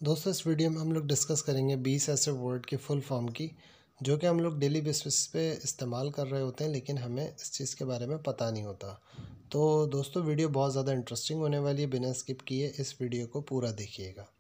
दोस्तों इस वीडियो में हम लोग डिस्कस करेंगे 20 ऐसे वर्ड की फुल फॉर्म की जो कि हम लोग डेली बेसिस पे इस्तेमाल कर रहे होते हैं, लेकिन हमें इस चीज़ के बारे में पता नहीं होता। तो दोस्तों वीडियो बहुत ज़्यादा इंटरेस्टिंग होने वाली है, बिना स्किप किए इस वीडियो को पूरा देखिएगा।